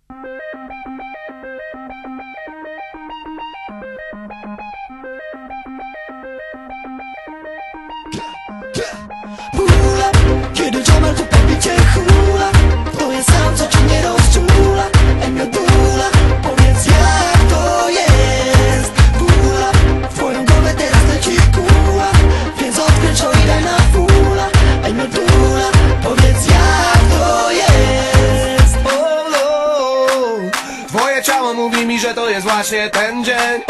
Hula, kiedy Jamal tu pobicie hula, to jest sam, co cię nie rozczula. Ej, Medula, powiedz jak to jest. Hula, w twoją głowę teraz leci kula, więc odkręć o i daj na fula. Ej, Medula, powiedz jak to jest. Twoje ciało mówi mi, że to jest właśnie ten dzień.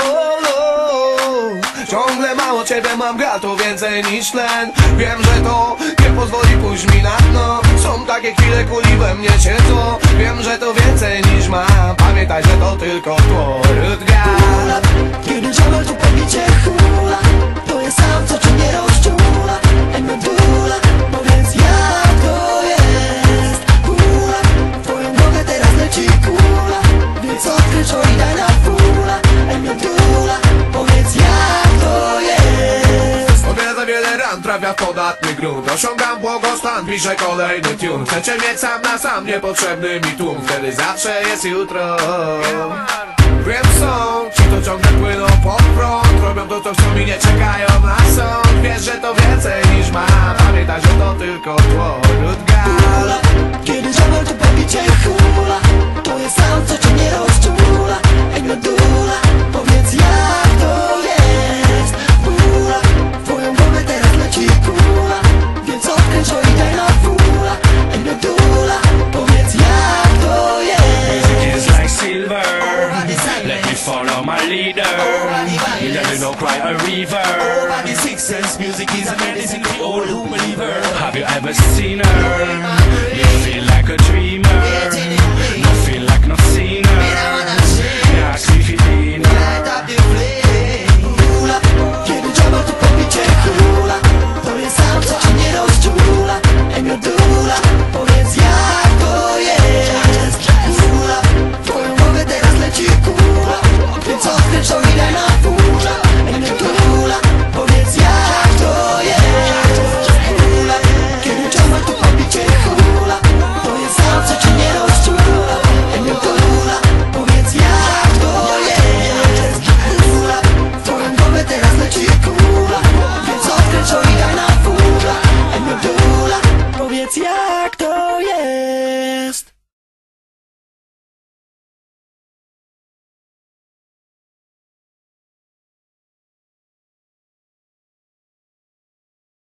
Ciągle mało ciebie mam, gra to więcej niż tlen. Wiem, że to nie pozwoli pójść mi na dno. Są takie chwile, kuli we mnie siedzą. Wiem, że to więcej niż mam. Pamiętaj, że to tylko tło. Hula, kiedy Jamal tu pobicie hula, to jest sam, co cię nie rozczula. Ej, Medula, powiedz jak to jest. Hula, w twoją głowę teraz leci kula, więc odkręć o i daj na fula. Ej, Medula, powiedz jak to jest. O wiele za wiele ran trafia w podatny grunt. Osiągam błogostan, piszę kolejny tune. Chcę cię mieć sam na sam, niepotrzebny mi tłum. Wtedy zawsze jest jutro. Wiem, są ci, to ciągle płyną pod prąd. Robią to, co chcą i nie czekają na sąd. Wiesz, że to więcej niż mam. Pamiętaj, że to tylko tło. Hula, kiedy Jamal tu pobicie hula, to jest sam, co cię nie rozczula. Ej, Medula, powiedz jak to jest. Hula, w twoją głowę teraz leci kula, więc odkręć o i daj na fula. Ej, Medula, powiedz jak to jest. Music is like silver. Let me follow my leader. You never know, cry a river. Sixth sense music is a medicine for all who believe her. Have you ever seen her? You feel like a dreamer.